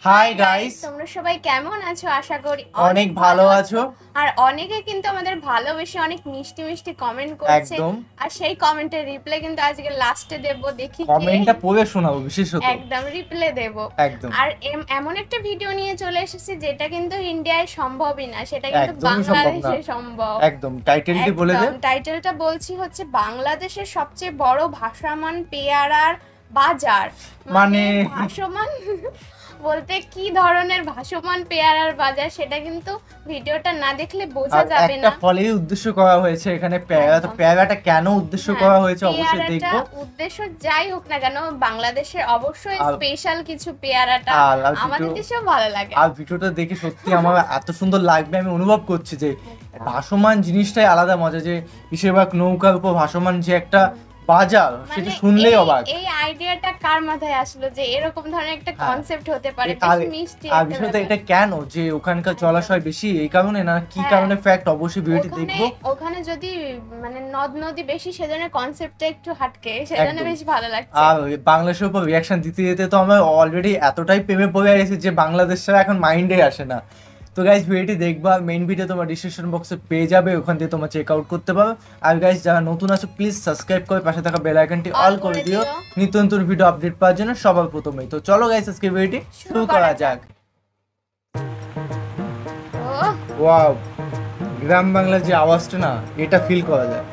Hi guys, তোমরা সবাই কেমন আছো? আশা করি অনেক ভালো আছো। আর অনেকে কিন্তু আমাদের ভালোবেসে অনেক মিষ্টি মিষ্টি কমেন্ট করছে। একদম। আর সেই কমেন্টের রিপ্লাই কিন্তু আজকে লাস্টে দেব, দেখি কমেন্টটা পড়ে শোনাবো বিশেষত। একদম রিপ্লাই দেব। একদম। আর এমন একটা ভিডিও নিয়ে চলে এসেছি যেটা কিন্তু ইন্ডিয়ায় সম্ভবই না, সেটা কিন্তু একদমই সম্ভব না। বাংলাদেশে সম্ভব। একদম, টাইটেলটি বলে দে। টাইটেলটা বলছি হচ্ছে বাংলাদেশের সবচেয়ে বড় ভাসমান পেয়ারার বাজার। মানে ভাসমান বলতে কি ধরনের ভাসমান পেয়ারার বাজার সেটা কিন্তু ভিডিওটা না দেখলে বোঝা যাবে না। একটা ফলের উদ্দেশ্য করা হয়েছে এখানে পেয়ারা, তো পেয়ারাটা কেন উদ্দেশ্য করা হয়েছে অবশ্যই দেখবো। উদ্দেশ্য যাই হোক না কেন, বাংলাদেশের অবশ্যই স্পেশাল কিছু পেয়ারাটা আমাদের দেশেও ভালো লাগে। আর ভিডিওটা দেখে সত্যি আমার এত সুন্দর লাগবে, আমি অনুভব করছি যে ভাসমান জিনিসটাই আলাদা মজা, যে বেশিরভাগ নৌকার উপর ভাসমান যে একটা বাজার, সেটা শুনলেই অবাক। এই আইডিয়াটা কার মাথায় আসলো যে এরকম ধরনের একটা কনসেপ্ট হতে পারে? বেশি মিষ্টি আর বিষয়টা এটা কেন যে ওখানকার জলাশয় বেশি এই কারণে না কি কারণে, ফ্যাক্ট অবশ্যই ভিডিওটি দেখবো। ওখানে যদি মানে নদ নদী বেশি, সেজন্য কনসেপ্টটা একটু হাটকে, সেজন্য বেশি ভালো লাগছে। আর বাংলাদেশের উপর রিঅ্যাকশন দিতে দিতে তো আমরা অলরেডি এতটাই প্রেমে পড়ে গেছি যে বাংলাদেশ ছাড়া এখন মাইন্ডে আসে না। তো গাইজ ভিডিওটি দেখবা, মেইন ভিডিও তোমার ডিসক্রিপশন বক্সে পেয়ে যাবে, ওখান থেকে তোমার চেক আউট করতে পারো। আর গাইজ যারা নতুন আছো প্লিজ সাবস্ক্রাইব করে পাশে থাকা বেল আইকনটি অল করে দিও নিত্য নতুন ভিডিও আপডেট পাওয়ার জন্য সবার প্রথমেই। তো চলো গাইজ আজকে ভিডিওটি শুরু করা যাক। ওয়াও, গ্রাম বাংলার যে আওয়াজটা না, এটা ফিল করা যায়।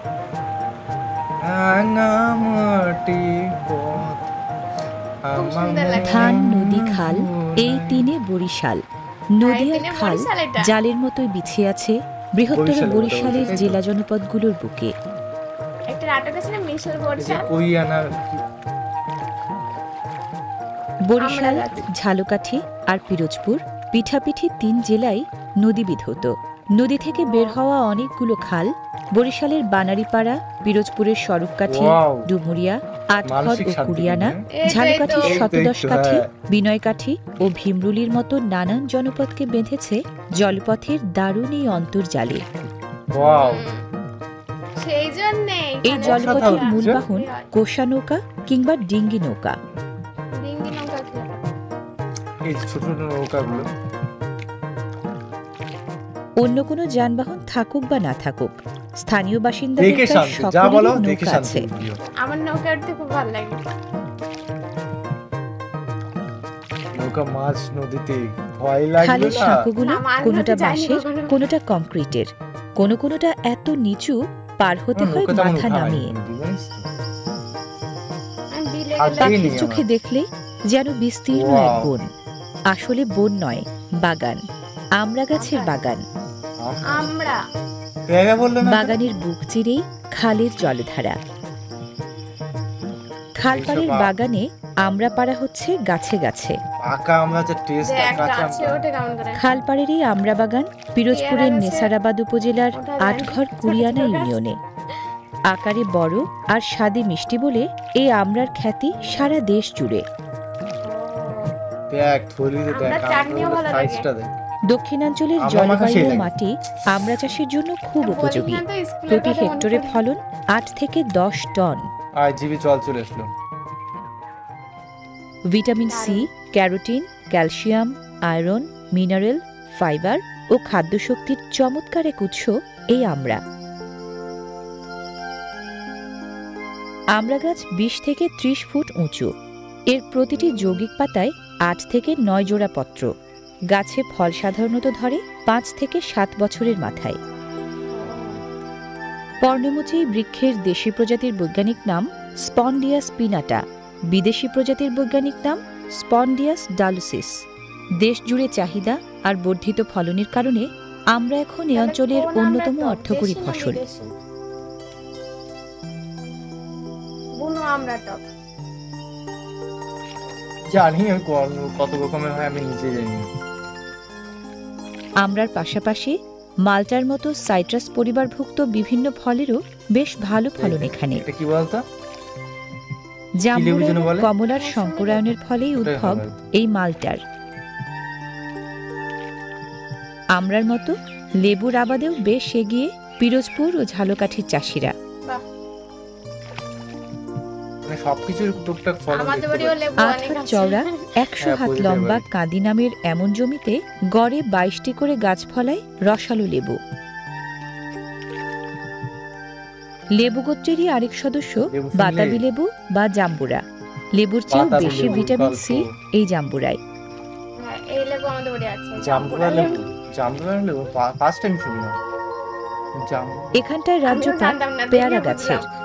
ধান, নদী, খাল, এই তিনে বরিশাল। নদী আর খাল জালের মতোই বিছিয়ে আছে বৃহত্তর বরিশালের জেলা জনপদগুলোর বুকে। বরিশাল, ঝালকাঠি আর পিরোজপুর পিঠাপিঠি ৩ জেলায় নদী বিধৌত। নদী থেকে বের হওয়া অনেকগুলো খাল বরিশালের বানারীপাড়া, পিরোজপুরের স্বরূপকাঠি, ডুমুরিয়া, আটঘর ও কুড়িয়ানা, ঝালকাঠির শতদশকাঠি, বিনয়কাঠি ও ভীমরুলির মতো নানান জনপদকে বেঁধেছে জলপথের দারুণ এই অন্তর্জালে। এই জলপথের মূল বাহন কোষা নৌকা কিংবা ডিঙ্গি নৌকা। অন্য কোনো যানবাহন থাকুক বা না থাকুক, স্থানীয় বাসিন্দাদের সকলেরই নৌকা আছে। আমার নৌকা উঠতে খুব ভালো লাগে। নৌকা মাছ নদীতে ভয় লাগে না। খালের সাঁকোগুলো কোনোটা বাঁশের, কোনোটা কংক্রিটের, কোনোটা এত নিচু পার হতে হয় মাথা নামিয়ে। পাখির চোখে দেখলে যেন বিস্তীর্ণ এক বন। আসলে বন নয়, বাগান, আমড়া গাছের বাগান। বাগানের বুক চিরেই খালের জলধারা। খালপাড়ের বাগানে আমড়া পাড়া হচ্ছে গাছে গাছে। খালপাড়ের এই আমড়া বাগান পিরোজপুরের নেসারাবাদ উপজেলার আটঘর কুড়িয়ানা ইউনিয়নে। আকারে বড় আর স্বাদে মিষ্টি বলে এই আমড়ার খ্যাতি সারা দেশ জুড়ে। দক্ষিণাঞ্চলের জলবায়ু ও মাটি আমড়া চাষের জন্য খুব উপযোগী। প্রতি হেক্টরে ফলন ৮ থেকে ১০ ton. Vitamin C, carotene, calcium, iron, mineral, fibre ও খাদ্যশক্তির চমৎকার এক উৎস এই আমড়া। আমড়া গাছ ২০ থেকে ৩০ ফুট উঁচু। এর প্রতিটি যৌগিক পাতায় ৮ থেকে ৯ জোড়া পত্র। গাছে ফল সাধারণত ধরে ৫ থেকে ৭ বছরের মাথায়। পর্ণমোচী বৃক্ষের দেশি প্রজাতির বৈজ্ঞানিক নাম স্পন্ডিয়াস পিনাটা, বিদেশি প্রজাতির বৈজ্ঞানিক নাম স্পন্ডিয়াস ডালুসিস। দেশ জুড়ে চাহিদা আর বর্ধিত ফলনের কারণে আমরা এখন এই অঞ্চলের অন্যতম অর্থকরী ফসল। আমরার পাশাপাশি মাল্টার মতো সাইট্রাস পরিবারভুক্ত বিভিন্ন ফলেরও বেশ ভালো ফলন এখানে। জাম্বুরা, কমলার সংকরায়নের ফলেই উদ্ভব এই মাল্টার। আমরার মতো লেবুর আবাদেও বেশ এগিয়ে পিরোজপুর ও ঝালকাঠির চাষিরা। সবকিছুর টুকটাক ফলন আমাদের দেখতে বাড়িও পাচ্ছি। লেবু 8 অনেক হাত আছে। চওড়া 100 হ্যাঁ, হাত বুঝতে লম্বা পারি। কাঁদি নামের এমন জমিতে গড়ে 22টি করে গাছ ফলায় রসালো লেবু। লেবু গোত্রেরই আরেক সদস্য লেবু শুনলেই- বাতাবি লেবু বা জাম্বুরা। লেবুর চেয়েও বাতাবি বেশি লেবু, ভিটামিন সি গল্প। এই জাম্বুরায়। হ্যাঁ, এই লেবু আমাদের বাড়ি আছে। জাম্বুরা লেবু, জাম্বুরা লেবু ফার্স্ট টাইম শুনলাম। এখানটার আমিও রাজ্যপাট জানতাম না, পেয়ারা দেখে গাছের। বুঝলাম।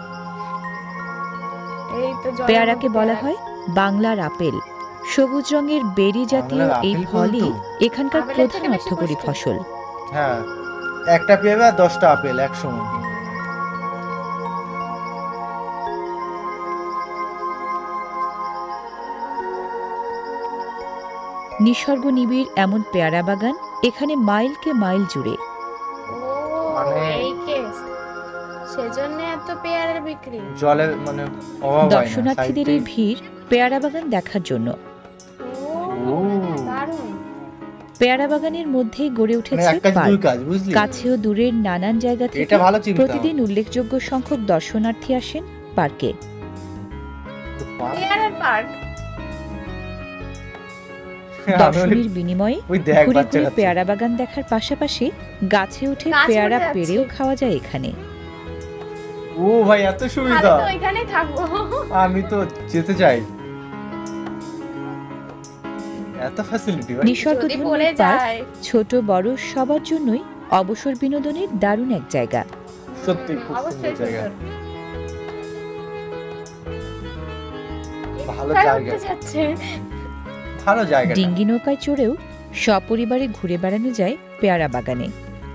এই তো জলের পেয়ারাকে মধ্যে বলা পেয়ারা। হয় বাংলার আপেল। সবুজ রঙের বেরি জাতীয় বাংলার এই আপেল ফলই বলতো? এখানকার আপেলের প্রধান থেকে বেশি অর্থকরী পুষ্টি। ফসল। হ্যাঁ, একটা পেয়ারা আর 10টা আপেল একসঙ্গে। নিসর্গ নিবিড় এমন পেয়ারা বাগান এখানে মাইলকে মাইল জুড়ে। ও, মানে- এই কেস। সেজন্য এত পেয়ারার বিক্রি। জলের মানে অভাব হয় না। দর্শনার্থীদের এই ভিড় পেয়ারা বাগান দেখার জন্য। ও, ও। দারুণ। পেয়ারা বাগানের মধ্যেই গড়ে মানে উঠেছে এক কাজ দুই পার্ক। কাজ, বুঝলি? কাছে ও দূরের নানান জায়গা থেকে এটা ভালো চিন্তা। প্রতিদিন উল্লেখযোগ্য সংখ্যক দর্শনার্থী আসেন পার্কে। পেয়ারার পার্ক। দর্শনীর বিনিময়ে ওই দেখ ঘুরে বাচ্চা ঘুরে কাচ্চা। পেয়ারা বাগান দেখার পাশাপাশি গাছে উঠে গাছে পেয়ারা উঠে যাচ্ছে। পেড়েও খাওয়া যায় এখানে। ও ভাই, এত তাহলে সুবিধা! তো ওইখানেই থাকবো। আমি তো যেতে চাই। এত ফ্যাসিলিটি ভাই। নিসর্গ যদি পড়ে ধর্মীয় পার্ক যায়। ছোট বড় সবার জন্যই অবসর বিনোদনের দারুণ এক জায়গা। সত্যি খুব অবশ্যই সুন্দর জায়গা। সুন্দর। ভালো তাই জায়গা। উঠতে যাচ্ছে। ভালো জায়গা। ডিঙ্গি নৌকায় চড়েও সপরিবারে ঘুরে বেড়ানো যায় পেয়ারা বাগানে।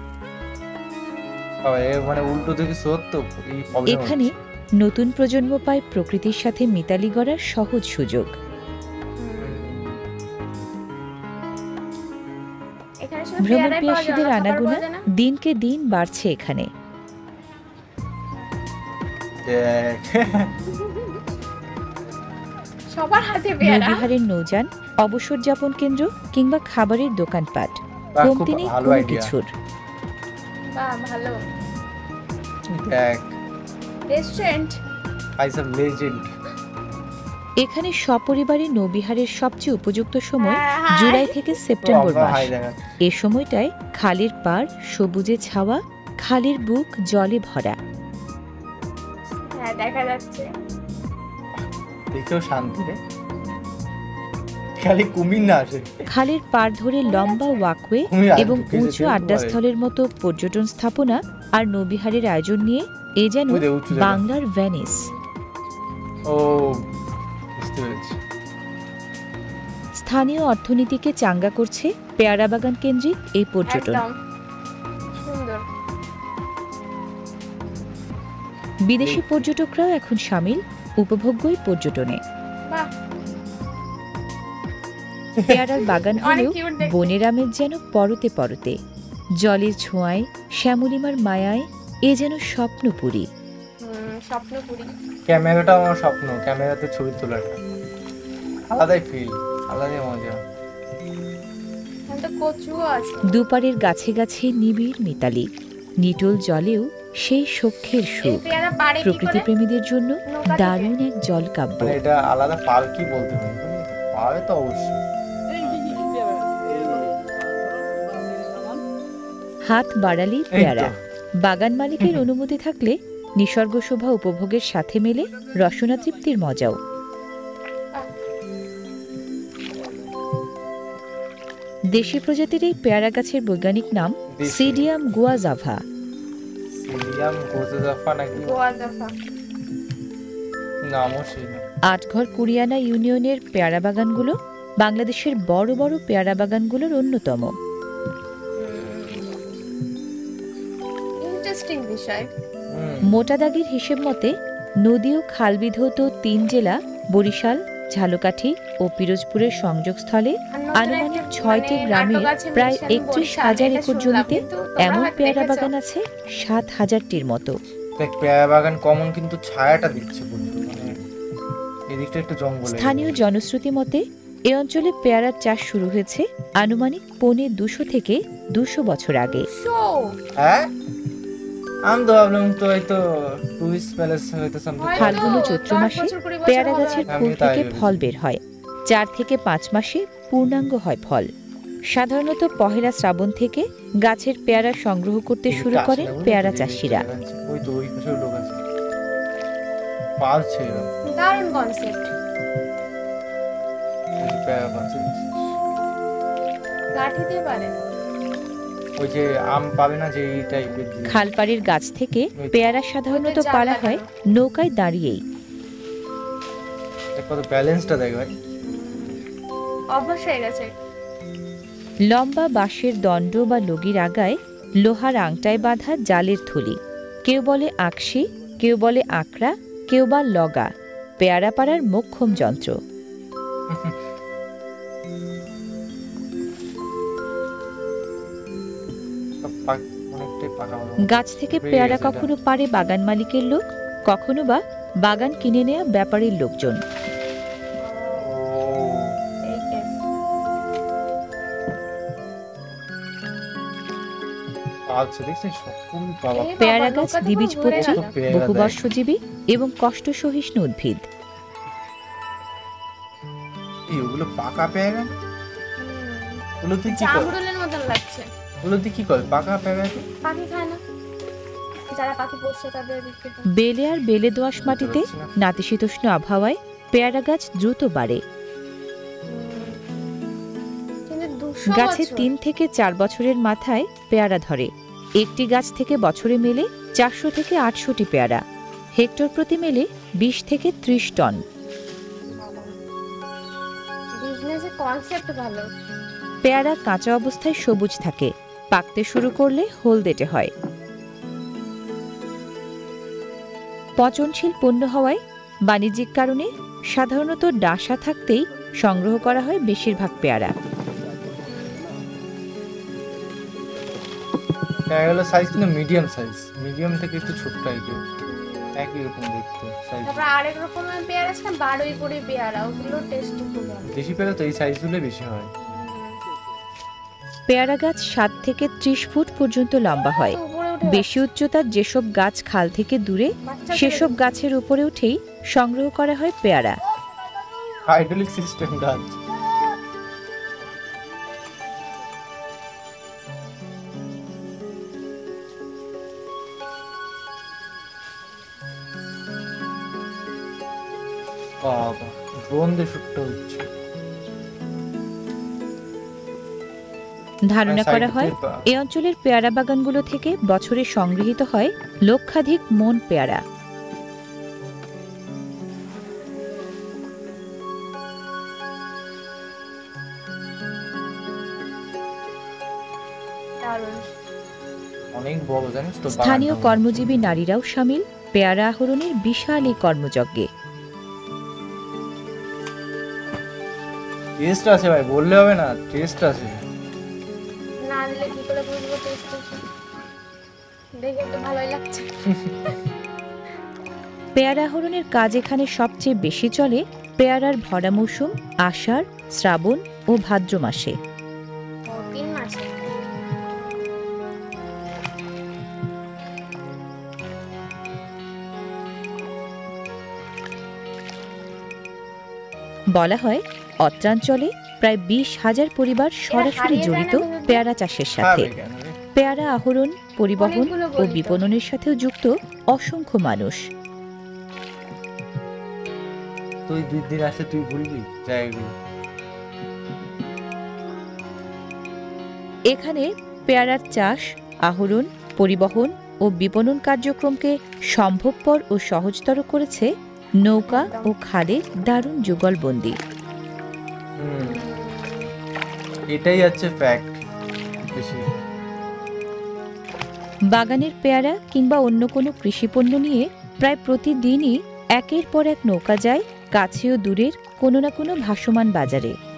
মানে উল্টো দিকে স্রোত তো এই প্রবলেম এখানে নতুন প্রজন্ম পায় প্রকৃতির সাথে মিতালি গড়ার সহজ সুযোগ। এখানে শুধু ভ্রমণ পেয়ারাই পাওয়া যায়, পিয়াসীদের অন্য খাবার আনাগোনা পাওয়া যায় না? দিনকে দিন বাড়ছে এখানে। সবার হাতে পেয়ারা। নৌবিহারের নৌযান, অবসর যাপন কেন্দ্র কিংবা খাবারের দোকানপাট, বাহ, খুব কমতি নেই ভালো কোনো idea। কিছুর। বাহ, ভালো। দেখ, রেস্টুরেন্ট। আইসাম লেজেন্ড। এখানে সপরিবারে নৌবিহারের সবচেয়ে উপযুক্ত সময় হ্যাঁ, জুলাই থেকে সেপ্টেম্বর মাস। হাই দেখা। এ সময়টায় খালের পাড় সবুজে ছাওয়া, খালের বুক জলে ভরা। হ্যাঁ, দেখা যাচ্ছে। দেখেও শান্তি রে। খালি কুমির না আসে। খালের পাড় ধরে লম্বা ওয়াকওয়ে কুমির আর এবং ঢুকে উঁচু যেতেও পারে। আড্ডাস্থলের মতো পর্যটন স্থাপনা আর নৌবিহারের আয়োজন নিয়ে এ যেন ওই দে, উঁচু জায়গা। বাংলার ভেনিস। ও, বুঝতে পেরেছি। স্থানীয় অর্থনীতিকে চাঙ্গা করছে পেয়ারা বাগান কেন্দ্রিক এই পর্যটন। একদম সুন্দর। বিদেশি পর্যটকরাও এখন সামিল উপভোগ্য এই পর্যটনে। বাহ, পেয়ারার বাগান অনেক হলেও কিউট দেখতে। বনের আমেজ যেন পরতে পরতে, জলের ছোঁয়ায়, শ্যামলিমার মায়ায় এ যেন স্বপ্নপুরী। স্বপ্নপুরী। ক্যামেরাটা আমার স্বপ্ন, ক্যামেরাতে ছবি তোলাটা আলাদাই ফিল, আলাদাই মজা। এখানে তো কচুও আছে। দুপারের গাছে গাছে নিবিড় মিতালি, নিটোল জলেও সেই সখ্যের এই সুখ। পেয়ারা পারে কি প্রকৃতি করে? প্রেমীদের জন্য নৌকা থেকে? দারুণ এক জলকাব্য। মানে এটা আলাদা পাল কি বলতে হবে, পাবে তো অবশ্যই। হাত বাড়ালেই এই তো। পেয়ারা। বাগান মালিকের অনুমতি থাকলে নিসর্গ শোভা উপভোগের সাথে মেলে রসনা তৃপ্তির মজাও। দেশি প্রজাতির এই পেয়ারা গাছের বৈজ্ঞানিক নাম দেশি। সিডিয়াম গুয়াজাভা। সিলিয়াম গোজাফা নাকি গোয়া জাফা। নামও সেই না। আটঘর কুরিয়ানা ইউনিয়নের পেয়ারা বাগানগুলো বাংলাদেশের বড় বড় পেয়ারা বাগানগুলোর অন্যতম। ইন্টারেস্টিং বিষয়। মোটা দাগের হিসেব মতে নদী ও খাল বিধৌত 3 জেলা বরিশাল, ঝালকাঠি ও পিরোজপুরের সংযোগস্থলে আর নতুন আনুমানিক একটা 6টি মানে গ্রামের নাটক আছে প্রায় মিশন 31,000 বরিশাল, একর এটা জমিতে শুনলাম, কিন্তু তোমরা এমন হয়তো পেয়ারা দেখেছো। বাগান আছে 7,000টির মতো। দেখ, পেয়ারা বাগান কমন কিন্তু ছায়াটা দিচ্ছে বন্ধু, মানে এদিকটা একটু জঙ্গল। স্থানীয় জনশ্রুতি মতে এ অঞ্চলে পেয়ারার চাষ শুরু হয়েছে আনুমানিক 250 থেকে 200 বছর আগে। শো। হ্যাঁ, আমি তো ভাবলাম তো হয়তো টুরিস্ট প্যালেস হয়তো সামথিং। হয়তো ফাল্গুন ও চৈত্র 10 মাসে বছর, 20 বছর পেয়ারা হবে গাছের হয়তো। ফুল আমি তাই থেকে ভেবেছি। ফল বের হয়। 4 থেকে 5 মাসে পূর্ণাঙ্গ হয় ফল। সাধারণত পহেলা শ্রাবণ থেকে গাছের পেয়ারা সংগ্রহ করতে শুরু করেন পেয়ারা চাষিরা। ওই তো ওই পাশে লোক আছে পারছে এরা, দারুণ কনসেপ্ট। এই পেয়ারা পারছে। লাঠি দিয়ে পারে। ওই যে আম পাবে না যে এই টাইপের খালপাড়ের গাছ থেকে পেয়ারা সাধারণত ওই তো জাল পাড়া হয় লাগানো। নৌকায় দাঁড়িয়েই। কত ব্যালেন্সটা দেখ ভাই। অভ্যাস হয়ে গেছে। লম্বা বাঁশের দণ্ড বা লগির আগায় লোহার আংটায় বাঁধা জালের থলি। কেউ বলে আকশি, কেউ বলে আঁকড়া, কেউ বা লগা। পেয়ারা পাড়ার মোক্ষম যন্ত্র। অনেকটাই পাকা হলো। গাছ থেকে পেয়ে পেয়ারা গেছে কখনো পারে বাগান মালিকের লোক, কখনো বা বাগান কিনে নেয়া ব্যাপারীর লোকজন। ও এই কেস। আচ্ছা দেখছিস সবুজ বাবা। এই পেয়ারা বাবা, গাছ নৌকা তো দ্বিবীজপত্রী, ঘুরে গেল। পেয়ারা দেয়। বহুবর্ষজীবী এবং কষ্ট সহিষ্ণু উদ্ভিদ। এই ওগুলো পাকা পেয়ারা, ওগুলো তুই কি কর, জামরুলের মতন লাগছে। ওগুলো তুই কি কর পাকা পেয়ারা? পাখি খায় না, যারা পাখি পোষে তাদের বিক্রি করে। বেলে আর বেলে দোআঁশ মাটিতে নাতিশীতোষ্ণ আবহাওয়ায় পেয়ারা গাছ দ্রুত বাড়ে। কিন্তু 200 গাছে বছর। 3 থেকে 4 বছরের মাথায় পেয়ারা ধরে। একটি গাছ থেকে বছরে মেলে 400 থেকে 800টি পেয়ারা। হেক্টর প্রতি মেলে 20 থেকে 30 টন। বিজনেসের কনসেপ্ট ভালো। পেয়ারা কাঁচা অবস্থায় সবুজ থাকে, পাকতে শুরু করলে হলদেটে হয়। পচনশীল পণ্য হওয়ায় বাণিজ্যিক কারণে সাধারণত ডাসা থাকতেই সংগ্রহ করা হয় বেশিরভাগ পেয়ারা। পেয়ারাগুলো সাইজ কিন্তু মিডিয়াম সাইজ, মিডিয়াম থেকে একটু ছোট টাইপের, একই রকম দেখতে সাইজ। তারপর আরেক রকমের পেয়ারা আছে না, 12 করে পেয়ারা, ওগুলো টেস্টি খুব ভালো। দেশি পেয়ারা তো এই সাইজগুলো বেশি হয়। পেয়ারা গাছ 7 থেকে 30 ফুট পর্যন্ত লম্বা হয়। তো উপরে উঠে বেশি উচ্চতার যেসব গাছ খাল থেকে দূরে, বাচ্চা সেসব গাছের উপরে উঠেই সংগ্রহ করা হয় পেয়ারা। হাইড্রোলিক সিস্টেম গাছ। বাবা ড্রোন দিয়ে শুটটা হচ্ছে। ধারণা সাইড করা হয় দিয়ে এই অঞ্চলের পেয়ারা বাগানগুলো থেকে বছরে সংগৃহীত হয় লক্ষাধিক মন পেয়ারা। দারুণ। অনেক বড় জানিস তো স্থানীয় বাগানটা। কর্মজীবী নারীরাও সামিল পেয়ারা আহরণের বিশাল এই কর্মযজ্ঞে। টেস্ট আছে ভাই, বললে হবে না, টেস্ট আছে। না দিলে কি করে বুঝবো টেস্ট আছে? দেখে তো ভালোই লাগছে। পেয়ারা আহরণের কাজ এখানে সবচেয়ে বেশি চলে পেয়ারার ভরা মৌসুম আষাঢ়, শ্রাবণ ও ভাদ্র মাসে। ও 3 মাসে। বলা হয় অত্রাঞ্চলে প্রায় 20,000 পরিবার সরাসরি হারিয়ে যায় জড়িত না ভেবে? পেয়ারা চাষের সাথে। খাবে কেন রে? পেয়ারা আহরণ, পরিবহন অনেকগুলো ও গলিত। বিপণনের সাথেও যুক্ত অসংখ্য মানুষ। তুই 2 দিন আসলে তুই ভুলবি জায়গাগুলো। এখানে পেয়ারার চাষ, আহরণ, পরিবহন ও বিপণন কার্যক্রমকে সম্ভবপর ও সহজতর করেছে নৌকা ও খালের দারুণ যুগলবন্দি। এটাই হচ্ছে ফ্যাক্ট। বেশি বাগানের পেয়ারা কিংবা অন্য কোনো কৃষিপণ্য নিয়ে প্রায় প্রতিদিনই একের পর এক নৌকা যায় কাছে ও দূরের কোনো না কোনো ভাসমান বাজারে। ও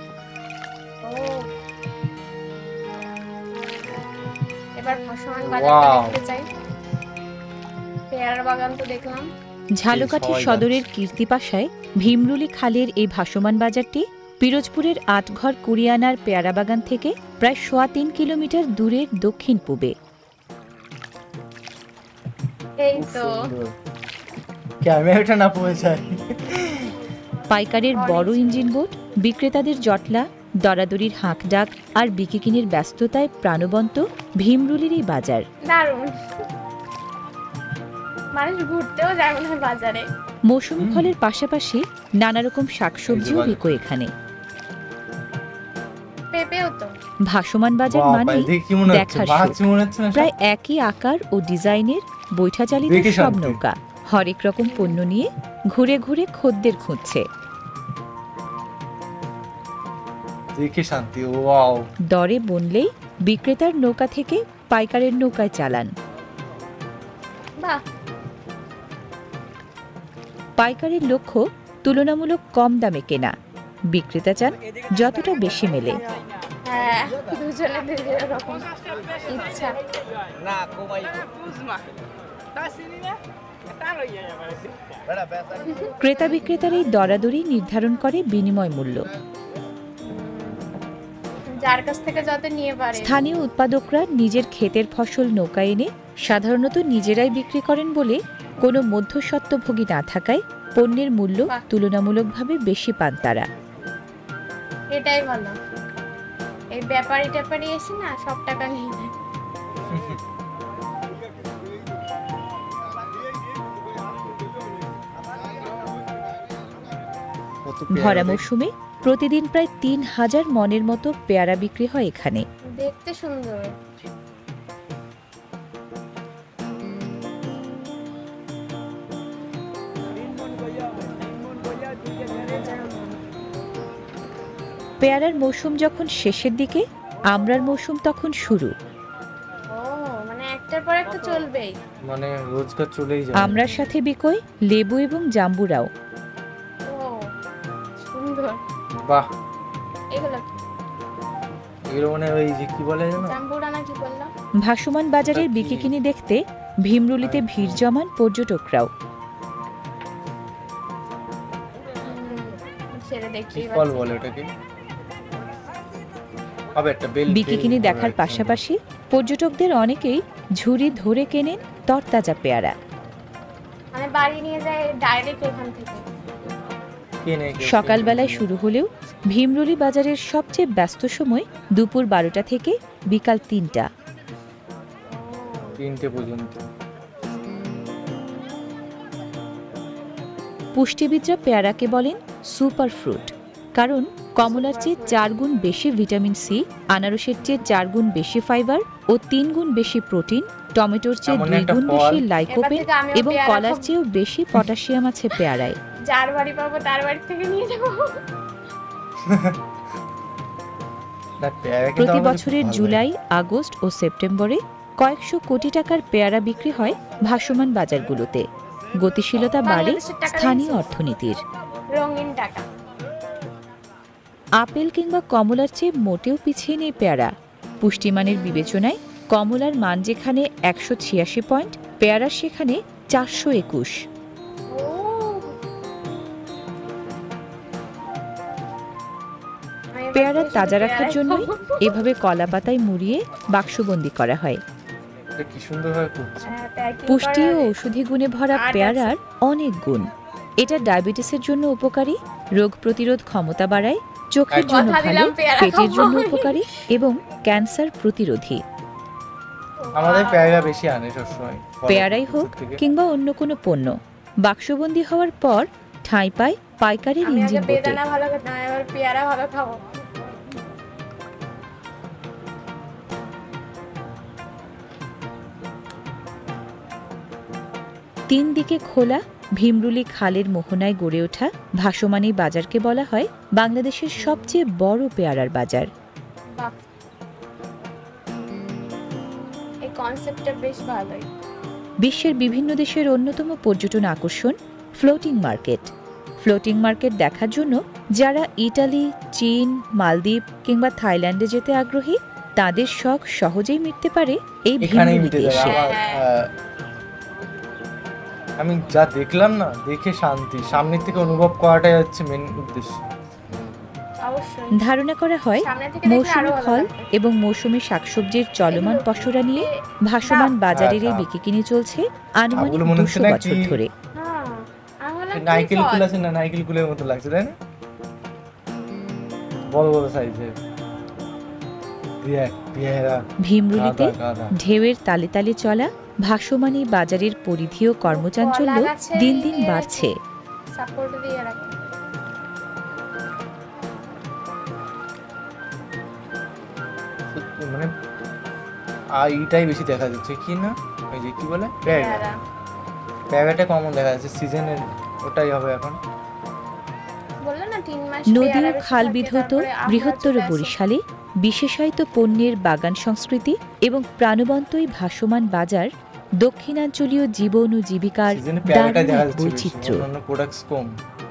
এবার ভাসমান বাজারটা Wow! দেখতে চাই। পেয়ারার বাগান তো দেখলাম। ঝালকাঠি সবাই সদরের কীর্তিপাশায় ভীমরুলি খালের এই ভাসমান বাজারটি পিরোজপুরের আটঘর কুড়িয়ানার পেয়ারা বাগান থেকে প্রায় 3.25 কিলোমিটার দূরের দক্ষিণ পূবে। এই খুব তো সুন্দর। ক্যামেরাটা না পৌঁছায়। পাইকারের বড় ইঞ্জিন বোট, বিক্রেতাদের জটলা, দরাদরির হাঁকডাক আর বিকিকিনির ব্যস্ততায় প্রাণবন্ত ভীমরুলির এই বাজার। দারুণ, মানুষ ঘুরতেও যায় মনে হয় বাজারে। মৌসুমি ফলের পাশাপাশি নানা রকম শাকসবজিও বিকো এখানে। পেঁপেও তো। ভাসমান বাজার বাহ, মানে দেখে কি মনে হচ্ছে? দেখার বাহাচ্ছি সুখ। মনে হচ্ছে না সব? প্রায় একই আকার ও ডিজাইনের বৈঠা চালিত দেখে সব শান্তি। নৌকা হরেক রকম পণ্য নিয়ে ঘুরে ঘুরে খদ্দের খুঁজছে। দেখে শান্তি। ওয়াও, দরে বনলেই বিক্রেতার নৌকা থেকে পাইকারের নৌকায় চালান। বাহ, পাইকারের লক্ষ্য তুলনামূলক কম দামে কেনা, বিক্রেতা চান যতটা বেশি মেলে। হ্যাঁ, দুজনে দুজন রকম ইচ্ছা। ক্রেতা বিক্রেতার এই দরাদরি নির্ধারণ করে বিনিময় মূল্য। যার কাছ থেকে যত নিয়ে পারে। স্থানীয় উৎপাদকরা নিজের ক্ষেতের ফসল নৌকায় এনে সাধারণত নিজেরাই বিক্রি করেন বলে কোনো মধ্যস্বত্বভোগী না থাকায় পণ্যের মূল্য বাহ। তুলনামূলকভাবে বেশি পান তারা। এটাই ভালো, এই ব্যাপারী ট্যাপারি এসে না সব টাকা নিয়ে নেয়। কত পেয়ারা ভরা দেখ। মৌসুমে প্রতিদিন প্রায় ৩,০০০ মনের মতো পেয়ারা বিক্রি হয় এখানে। দেখতে সুন্দর। পেয়ারার মৌসুম যখন শেষের দিকে, আমড়ার মৌসুম তখন শুরু। ও, মানে একটার পর একটা চলবেই। মানে রোজগার চলেই যায়। আমড়ার সাথে বিকোয় লেবু এবং জাম্বুরাও। ও, সুন্দর। বাহ, এগুলো কি? এগুলো মানে ওই যে কি বলে জানো? জাম্বুরা না কি বললাম? ভাসমান বাজারের বিকিকিনি দেখতে ভীমরুলিতে ভিড় জমান পর্যটকরাও। ছেড়ে কি দেখতেই ফল পাচ্ছি। বলে ওটাকে? হবে একটা বেল। বিকিকিনি বেল দেখার হবে পাশাপাশি পর্যটকদের অনেকেই ঝুড়ি ধরে কেনেন তরতাজা পেয়ারা। মানে বাড়ি নিয়ে যায় ডাইরেক্ট এখান থেকে। কিনে কেউ সকালবেলায় কিনে। শুরু হলেও ভীমরুলি বাজারের সবচেয়ে ব্যস্ত সময় দুপুর 12টা থেকে বিকাল 3টা। 3টে পর্যন্ত। পুষ্টিবিদরা পেয়ারাকে বলেন সুপার ফ্রুট, কারণ কমলার চেয়ে 4 গুণ বেশি ভিটামিন সি, আনারসের চেয়ে 4 গুণ বেশি ফাইবার ও 3 গুণ বেশি প্রোটিন, টমেটোর চেয়ে এমন 2 একটা গুণ ফল। বেশি এবার লাইকোপেন থেকে আমিও এবং পেয়ারা কলার খাবো। চেয়েও বেশি পটাশিয়াম আছে পেয়ারায়। যার বাড়ি পাবো তার বাড়ি থেকে নিয়ে যাবো। না, পেয়ারা কিন্তু প্রতি আমার কাছে বছরের খুব ভালো জুলাই, আগস্ট ও সেপ্টেম্বরে কয়েকশো কোটি টাকার পেয়ারা বিক্রি হয় ভাসমান বাজারগুলোতে। গতিশীলতা বাড়ে বাংলাদেশের টাকা স্থানীয় দিয়েছে। অর্থনীতির। রঙিন টাকা। আপেল কিংবা কমলার চেয়ে মোটেও পিছিয়ে নেই পেয়ারা। পুষ্টিমানের বিবেচনায় কমলার মান যেখানে 186 পয়েন্ট, পেয়ারার সেখানে 421। ও, আমি এবার পেয়ারা থেকে তাজা শুধু রাখার পেয়ারাই জন্যই খাবো। এভাবে কলা পাতায় মুড়িয়ে বাক্সবন্দি করা হয়। এটা কি সুন্দরভাবে করছে। হ্যাঁ, packing পুষ্টি ও করা- ঔষধি গুণে ভরা আট আছে। পেয়ারার অনেক গুণ। এটা ডায়াবেটিসের জন্য উপকারী, রোগ প্রতিরোধ ক্ষমতা বাড়ায়, চোখের জন্য কথা ভালো, দিলাম পেয়ারা পেটের খাবো। জন্য উপকারী এবং ক্যান্সার প্রতিরোধী। আমাদের পেয়ারা বেশি আনে সবসময়। ফলের পেয়ারাই হোক থেকে। কিংবা অন্য কোনো পণ্য, বাক্সবন্দি হওয়ার পর ঠাঁই পায় পাইকারের আমি আগে ইঞ্জিন বোটে। বেদানা ভালো খেতাম, এবার পেয়ারা ভালো খাবো। 3 দিকে খোলা ভীমরুলি খালের মোহনায় গড়ে ওঠা ভাসমান এই বাজারকে বলা হয় বাংলাদেশের সবচেয়ে বড় পেয়ারার বাজার। বাহ, এই কনসেপ্টটা বেশ ভালোই। বিশ্বের বিভিন্ন দেশের অন্যতম পর্যটন আকর্ষণ ফ্লোটিং মার্কেট। ফ্লোটিং মার্কেট দেখার জন্য যারা ইটালি, চীন, মালদ্বীপ কিংবা থাইল্যান্ডে যেতে আগ্রহী তাদের শখ সহজেই মিটতে পারে এই এখানেই মিটে ভীমরুলিতে যাবে এসে। আমার। আমি যা দেখলাম না, দেখে শান্তি, সামনের থেকে অনুভব করাটাই হচ্ছে মেন উদ্দেশ্য। অবশ্য অবশ্যই। ধারণা করা হয় সামনে থেকে দেখলে আরো মৌসুমী ভালো ফল লাগবে। এবং মৌসুমী শাকসবজির চলমান এগুলো পসরা নিয়ে দেখতে ভাসমান বাজারের এই ডাব। বিকিকিনি চলছে আনুমানিক ডাবগুলো মনে হচ্ছে 200 না বছর কি- ধরে। হ্যাঁ, আমি বললাম কি নারকেল ফল? কুল আছে না, নারকেল কুলের মতো লাগছে তাই না, বড় বড় সাইজের। পেয়ারা, ভীমরুলিতে গাঁদা, গাঁদা। ঢেউয়ের তালে তালে চলা ভাসমানী বাজারের পরিধি ও কর্মচাঞ্চল্য কলা গাছের দিন দিন দিয়ে বাড়ছে। সাপোর্ট দিয়ে রাখে। সত্যি মানে এইটাই বেশি দেখা যাচ্ছে কি না, ওই যে কি বলে পেয়ারা, পেয়ারা। পেয়ারাটা কমন দেখা যাচ্ছে সিজনের, ওটাই হবে এখন। বললো না 3 মাস নদী পেয়ারা ও বেশি খাল থাকে, বিধৌত তারপরে আমরা বৃহত্তর চলে আসি। বরিশালে বিশেষায়িত পণ্যের বাগান সংস্কৃতি এবং প্রাণবন্ত এই ভাসমান বাজার দক্ষিণাঞ্চলীয় জীবন ও জীবিকার সিজনে পেয়ারাটাই দারুণ দেখা এক যাচ্ছে বেশি, বৈচিত্র্য। অন্যান্য প্রোডাক্টস কম।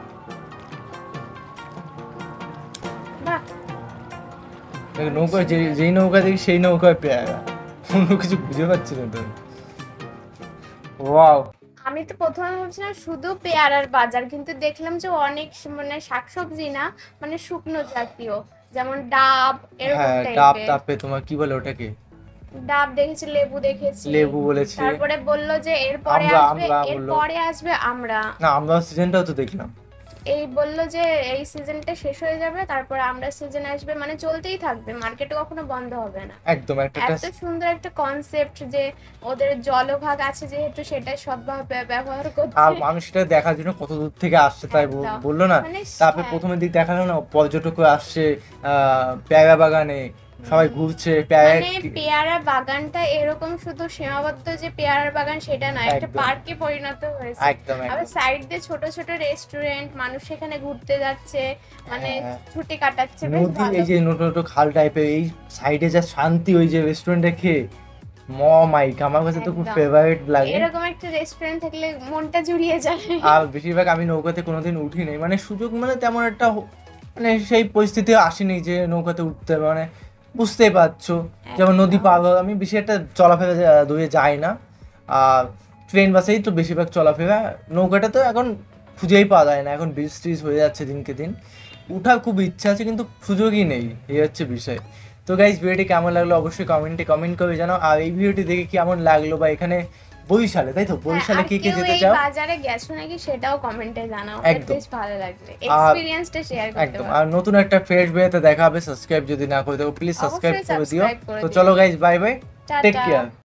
বাহ, নৌকা যেই নৌকা দেখি সেই নৌকায় পেয়ারা, অন্য কিছু বুঝে পাচ্ছি না তো। ওয়াও, আমি তো প্রথমে ভাবছিলাম শুধু পেয়ারার বাজার, কিন্তু দেখলাম যে অনেক মানে শাকসবজি না, মানে শুকনো জাতীয়, যেমন ডাব এরকম হ্যাঁ ডাব টাইপের। টাপে তোমার কি বলে ওটাকে, ডাব দেখেছি, লেবু দেখেছি, লেবু বলেছে। তারপরে বললো যে এরপরে আমরা- আসবে, আমরা বললো। এরপরে আসবে আমরা। না আমরা সিজনটাও তো দেখলাম। এই বললো যে এই সিজনটা শেষ হয়ে যাবে, তারপরে আমরা সিজন আসবে, মানে চলতেই থাকবে, মার্কেটে কখনো বন্ধ হবে না। একদম একটা এত সুন্দর একটা কনসেপ্ট যে ওদের জলভাগ আছে যেহেতু সেটা সদ্ভাবে ব্যবহার আর করছে। মানুষ সেটা দেখার জন্য কত দূর থেকে আসছে তাই একদম। বললো না। মানে তারপরে হ্যাঁ। প্রথমের দিক দেখালো না, পর্যটক আসছে পেয়ারা বাগানে, সবাই ঘুরছে পেয়ারা। মানে পেয়ারা বাগানটা এরকম শুধু সীমাবদ্ধ যে পেয়ারার বাগান সেটা নয়, একটা একদম। পার্কে পরিণত হয়েছে। একদম আবার একদম সাইড দিয়ে ছোট ছোট রেস্টুরেন্ট, মানুষ সেখানে ঘুরতে যাচ্ছে, মানে হ্যাঁ। ছুটি কাটাচ্ছে, বেশ নদী, ভালো। এই যে নতুন নতুন খাল টাইপের, এই সাইডে যা শান্তি, ওই যে রেস্টুরেন্টে খেয়ে মাইক আমার কাছে তো খুব একদম। ফেভারিট লাগে। এরকম একটা রেস্টুরেন্ট থাকলে মনটা জুড়িয়ে যায়। আর বেশিরভাগ আমি নৌকাতে কোনোদিন উঠি নাই, মানে সুযোগ মানে তেমন একটা মানে সেই পরিস্থিতি আসেনি যে নৌকাতে উঠতে হবে, মানে বুঝতেই পারছো, যেমন নদী পার হওয়া, আমি বেশি একটা চলাফেরা দূরে যাই না, আর ট্রেন বাসেই তো বেশিরভাগ চলাফেরা, নৌকাটা তো এখন খুঁজেই পাওয়া যায় না, এখন ব্রিজ ট্রিজ হয়ে যাচ্ছে দিনকে দিন, উঠার খুব ইচ্ছা আছে কিন্তু সুযোগই নেই, এই হচ্ছে বিষয়। তো গাইজ ভিডিওটি কেমন লাগলো অবশ্যই কমেন্টে কমেন্ট করে জানাও, আর এই ভিডিওটি দেখে কেমন লাগলো, বা এখানে বরিশালে, তাই তো বরিশালে আর কে কে কেউ যেতে এই চাও বাজারে গেছো নাকি সেটাও কমেন্টে জানাও, একদম। বেশ ভালো লাগবে, এক্সপেরিয়েন্সটা শেয়ার করতে একদম। পারো। আর নতুন একটা ফ্রেশ ভিডিওতে দেখা হবে, সাবস্ক্রাইব যদি না করে থাকো প্লিজ সাবস্ক্রাইব অবশ্যই করে দিও। subscribe করে তো দিও। চলো guys, bye bye, take ta ta. Care.